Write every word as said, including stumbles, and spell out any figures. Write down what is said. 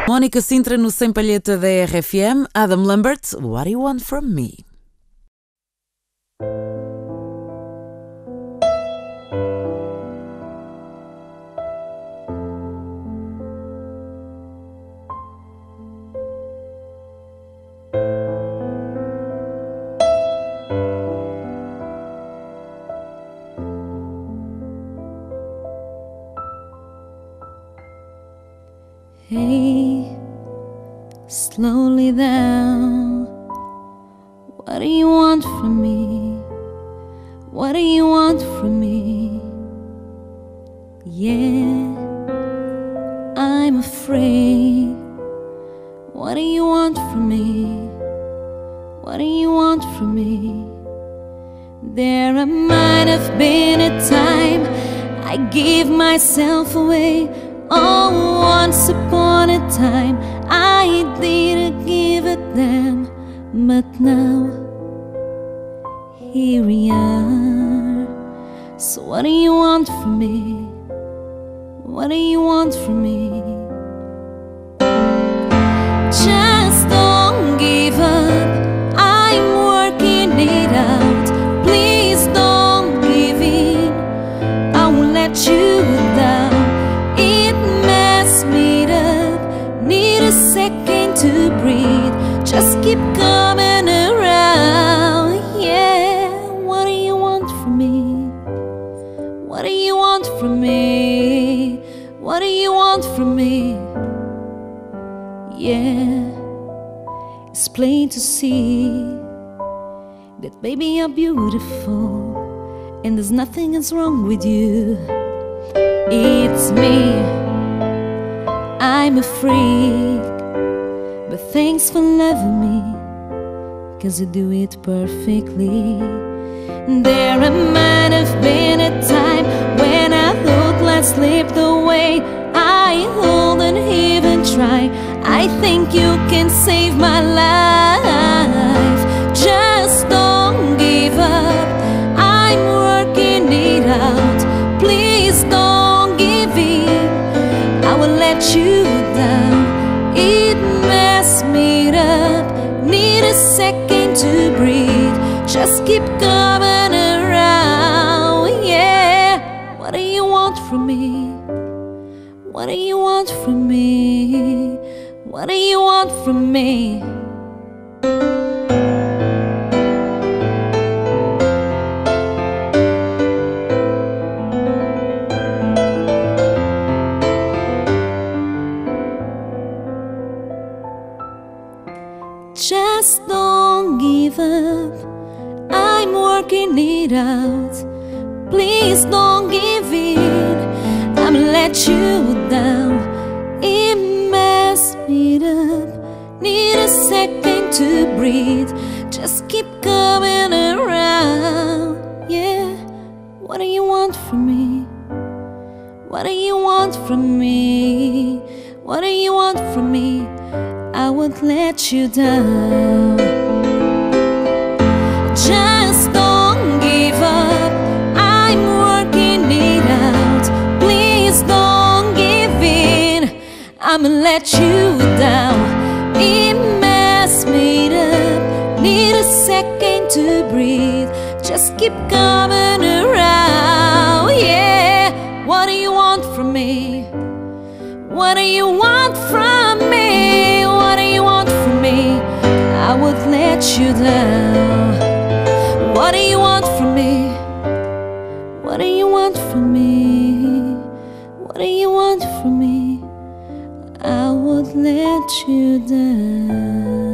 Mónica Sintra no Sem Palheta da R F M. Adam Lambert, What Do You Want From Me? Hey, slowly down. What do you want from me? What do you want from me? Yeah, I'm afraid. What do you want from me? What do you want from me? There might have been a time I gave myself away. Oh, once upon a time I didn't give a damn. But now here we are. So what do you want from me? What do you want from me? Just don't give up, I'm working it out. Please don't give in, I won't let you down. Need a second to breathe, just keep coming around. Yeah, what do you want from me? What do you want from me? What do you want from me? Yeah, it's plain to see that baby you're beautiful and there's nothing is wrong with you. It's me, I'm a freak, but thanks for loving me, cause you do it perfectly. There might have been a time when I thought life slipped away. I wouldn't even try. I think you can save my life. Just don't give up, I'm working it out. Please don't give in, I will let you down. It messed me up, need a second to breathe, just keep coming around. Yeah, what do you want from me? What do you want from me? What do you want from me? Just don't give up, I'm working it out. Please don't give in, I'ma let you down. It messed me up, need a second to breathe, just keep coming around. Yeah, what do you want from me? What do you want from me? What do you want from me? I won't let you down. Just don't give up, I'm working it out. Please don't give in, I'ma let you down. It messed me up, need a second to breathe, just keep coming around. Yeah, what do you want from me? What do you want from me? What do you want from me? I would let you down. What do you want from me? What do you want from me? What do you want from me? I would let you down.